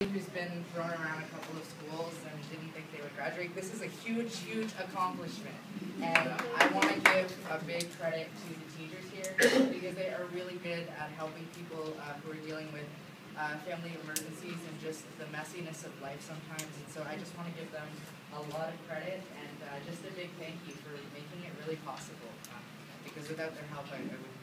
who's been thrown around a couple of schools and didn't think they would graduate, this is a huge, huge accomplishment. And I want to give a big credit to the teachers here because they are really good at helping people who are dealing with family emergencies and just the messiness of life sometimes. And so I just want to give them a lot of credit and just a big thank you for making it really possible. Because without their help, I wouldn't